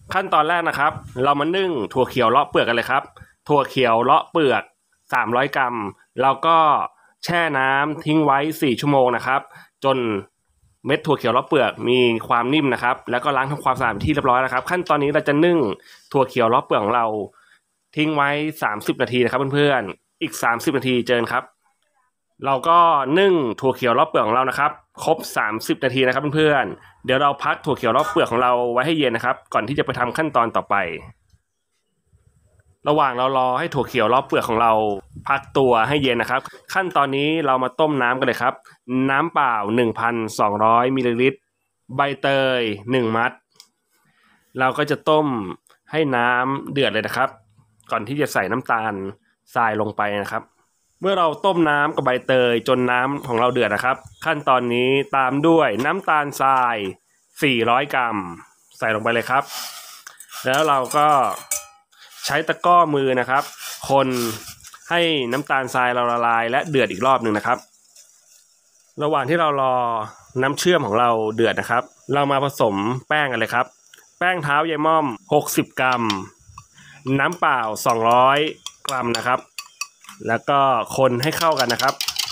ขั้นตอนแรกนะครับเรามานึ่งถั่วเขียวเลาะเปลือกกันเลยครับถั่วเขียวเลาะเปลือก300 กรัมแล้วก็แช่น้ำทิ้งไว้4 ชั่วโมงนะครับจนเม็ดถั่วเขียวเลาะเปลือกมีความนิ่มนะครับแล้วก็ล้างทำความสะอาดที่เรียบร้อยแล้วครับขั้นตอนนี้เราจะนึ่งถั่วเขียวเลาะเปลือกของเราทิ้งไว้30 นาทีนะครับเพื่อนๆอีก30 นาทีเจอกันครับเราก็นึ่งถั่วเขียวเลาะเปลือกของเรานะครับครบ30 นาทีนะครับเพื่อนๆเดี๋ยวเราพักถั่วเขียวเลาะเปลือกของเราไว้ให้เย็นนะครับก่อนที่จะไปทำขั้นตอนต่อไประหว่างเรารอให้ถั่วเขียวเลาะเปลือกของเราพักตัวให้เย็นนะครับขั้นตอนนี้เรามาต้มน้ำกันเลยครับน้ำเปล่า 1,200 มิลลิลิตรใบเตย1 มัดเราก็จะต้มให้น้ำเดือดเลยนะครับก่อนที่จะใส่น้ำตาลทรายลงไปนะครับเมื่อเราต้มน้ำกับใบเตยจนน้ำของเราเดือดนะครับขั้นตอนนี้ตามด้วยน้ำตาลทราย400 กรัมใส่ลงไปเลยครับแล้วเราก็ใช้ตะกร้อมือนะครับคนให้น้ำตาลทรายเราละลายและเดือดอีกรอบหนึ่งนะครับระหว่างที่เรารอน้ำเชื่อมของเราเดือดนะครับเรามาผสมแป้งกันเลยครับแป้งเท้ายายม่อม60 กรัมน้ำเปล่า200 กรัมนะครับแล้วก็คนให้เข้ากันนะครับ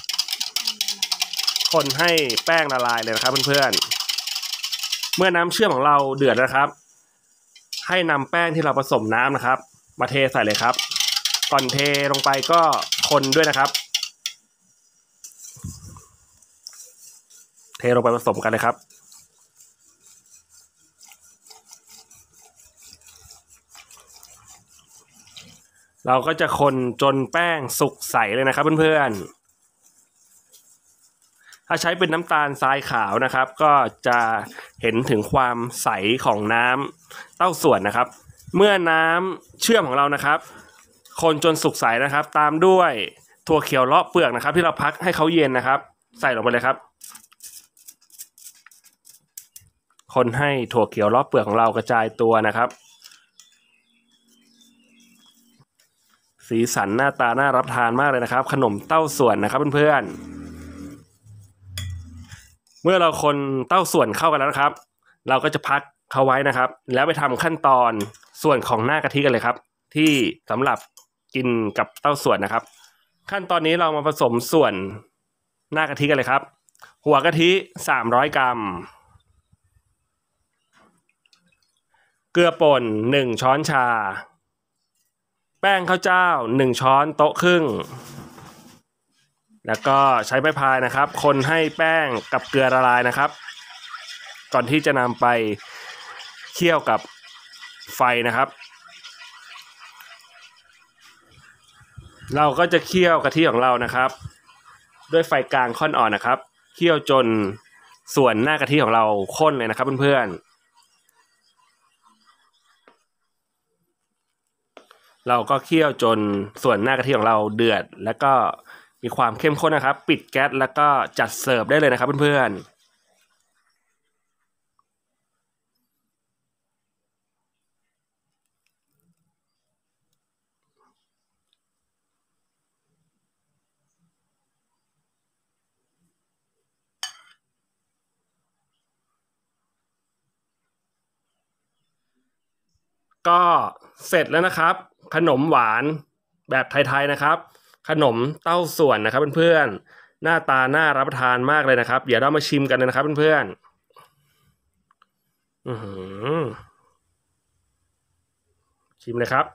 คนให้แป้งละลายเลยนะครับเพื่อนๆเมื่อน้ำเชื่อมของเราเดือดนะครับให้นำแป้งที่เราผสมน้ำนะครับมาเทใส่เลยครับก่อนเทลงไปก็คนด้วยนะครับเทลงไปผสมกันเลยครับเราก็จะคนจนแป้งสุกใสเลยนะครับเพื่อนๆถ้าใช้เป็นน้ำตาลทรายขาวนะครับก็จะเห็นถึงความใสของน้ำเต้าส่วนนะครับเมื่อน้ำเชื่อมของเรานะครับคนจนสุกใสนะครับตามด้วยถั่วเขียวเลาะเปลือกนะครับที่เราพักให้เขาเย็นนะครับใส่ลงไปเลยครับคนให้ถั่วเขียวเลาะเปลือกของเรากระจายตัวนะครับสีสันหน้าตาน่ารับทานมากเลยนะครับขนมเต้าส่วนนะครับเพื่อนๆเมื่อเราคนเต้าส่วนเข้ากันแล้วนะครับเราก็จะพักเขาไว้นะครับแล้วไปทำขั้นตอนส่วนของหน้ากะทิกันเลยครับที่สำหรับกินกับเต้าส่วนนะครับขั้นตอนนี้เรามาผสมส่วนหน้ากะทิกันเลยครับหัวกะทิ300 กรัมเกลือป่น1 ช้อนชาแป้งข้าวเจ้า1 ช้อนโต๊ะครึ่งแล้วก็ใช้ไม้พายนะครับคนให้แป้งกับเกลือละลายนะครับก่อนที่จะนำไปเคี่ยวกับไฟนะครับเราก็จะเคี่ยวกะทิของเรานะครับด้วยไฟกลางค่อนอ่อนนะครับเคี่ยวจนส่วนหน้ากะทิของเราข้นเลยนะครับเพื่อนๆเราก็เคี่ยวจนส่วนหน้ากะทิของเราเดือดแล้วก็มีความเข้มข้นนะครับปิดแก๊สแล้วก็จัดเสิร์ฟได้เลยนะครับเพื่อนๆก็เสร็จแล้วนะครับขนมหวานแบบไทยๆนะครับขนมเต้าส่วนนะครับเพื่อนๆหน้าตาน่ารับประทานมากเลยนะครับเดี๋ยวเรามาชิมกันเลยนะครับเพื่อนๆชิมเลยครับ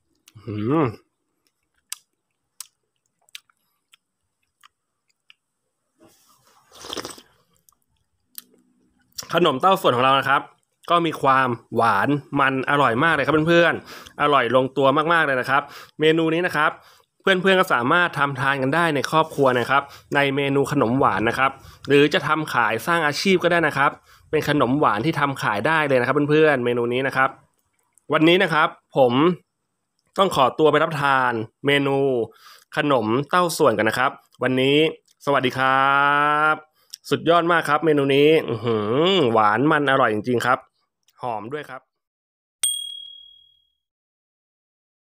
ขนมเต้าส่วนของเรานะครับก็มีความหวานมันอร่อยมากเลยครับเพื่อนๆอร่อยลงตัวมากๆเลยนะครับเมนูนี้นะครับเพื่อนๆก็สามารถทำทานกันได้ในครอบครัวนะครับในเมนูขนมหวานนะครับหรือจะทำขายสร้างอาชีพก็ได้นะครับเป็นขนมหวานที่ทำขายได้เลยนะครับเพื่อนๆเมนูนี้นะครับวันนี้นะครับผมต้องขอตัวไปรับประทานเมนูขนมเต้าส่วนกันนะครับวันนี้สวัสดีครับสุดยอดมากครับเมนูนี้หวานมันอร่อยจริงๆครับหอมด้วยครับ